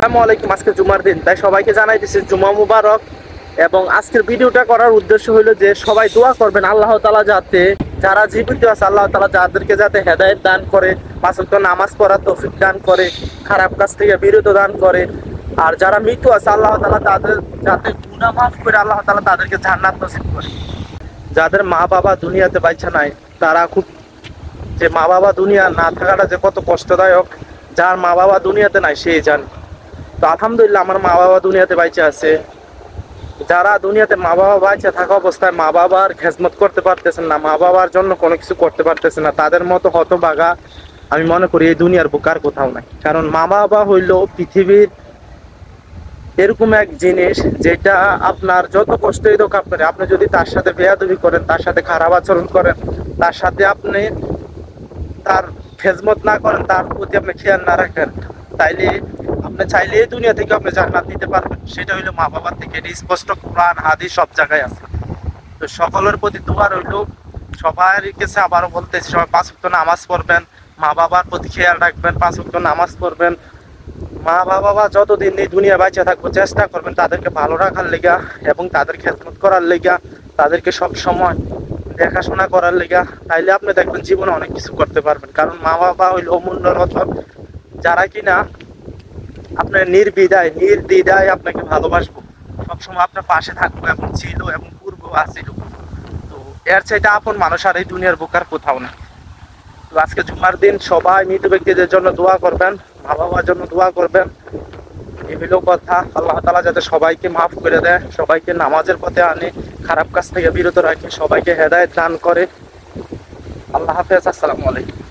আসসালামু আলাইকুম। আজকে জুমার দিন, তাই সবাইকে জানাই দিচ্ছি জুমা মুবারক। এবং আজকের ভিডিওটা করার উদ্দেশ্য হলো যে সবাই দোয়া করবেন আল্লাহ তাআলা যাতে যারা জীবিত আছে আল্লাহ তাআলা যাদেরকে যাতে হেদায়েত দান করে, পাঁচ ওয়াক্ত নামাজ পড়ার তৌফিক দান করে, খারাপ কাজ থেকে বিরত দান করে। আর যারা মৃত আছে আল্লাহ তাআলা তাদের যাতে গুনাহ মাফ করে আল্লাহ তাআলা তাদেরকে জান্নাত নসিব করে। যাদের মা বাবা দুনিয়াতে বাইচা নাই তারা খুব, যে মা বাবা দুনিয়া না থাকাটা যে কত কষ্টদায়ক, যার মা বাবা দুনিয়াতে নাই সেই জানে। তো আলহামদুলিল্লাহ আমার মা বাবা দুনিয়াতে বাইচে আছে। যারা দুনিয়াতে মা বাবা বাইচে থাকা অবস্থায় মা বাবার খেজমত করতে পারতেছেন না, মা বাবার জন্য কোনো কিছু করতে পারতেছে না, তাদের মতো হতভাগা আমি মনে করি এই দুনিয়ার বুকে আর কোথাও নাই। কারণ মা বাবা হইল পৃথিবীর এরকম এক জিনিস যেটা আপনার যত কষ্টই হোক আপনি যদি তার সাথে বেয়াদবি করেন, তার সাথে খারাপ আচরণ করেন, তার সাথে আপনি তার খেজমত না করেন, তার প্রতি আপনি খেয়াল না রাখেন, তাইলে আপনি চাইলে এই দুনিয়া থেকে আপনি জান্নাত দিতে পারবেন। সেটা হইলো মা বাবার থেকে। স্পষ্ট কোরআন হাদিস সব জায়গায় আছে। তো সকলের প্রতি দোয়া রইল, সবার কাছে আবারও বলতেছি সবাই পাঁচ ওয়াক্ত নামাজ পড়বেন, মা বাবার প্রতি খেয়াল রাখবেন, পাঁচ ওয়াক্ত নামাজ পড়বেন। মা বাবা যতদিন এই দুনিয়া বাইচে থাকবো চেষ্টা করবেন তাদেরকে ভালো রাখার লেগা এবং তাদের খেদমত করার লেগা, তাদেরকে সব সময় দেখাশোনা করার লেগা। তাইলে আপনি দেখবেন জীবনে অনেক কিছু করতে পারবেন। কারণ মা বাবা হইল অমূল্য রতন, যারা কিনা আপনার নির্দ্বিধায় আপনাকে ভালোবাসবো, সবসময় আপনার পাশে থাকবো এবং ছিল এবং পূর্ব আসছিল। তো এর চাইতে আপন মানুষ আর এই দুনিয়ার বুকার কোথাও না। তো আজকে জুমার দিন সবাই মৃত ব্যক্তিদের জন্য দোয়া করবেন, মা বাবার জন্য দোয়া করবেন। এই হলো কথা। আল্লাহ তাআলা যাতে সবাইকে মাফ করে দেয়, সবাইকে নামাজের পথে আনে, খারাপ কাজ থেকে বিরত রাখে, সবাইকে হেদায়েত দান করে। আল্লাহ হাফেজ। আসসালামু আলাইকুম।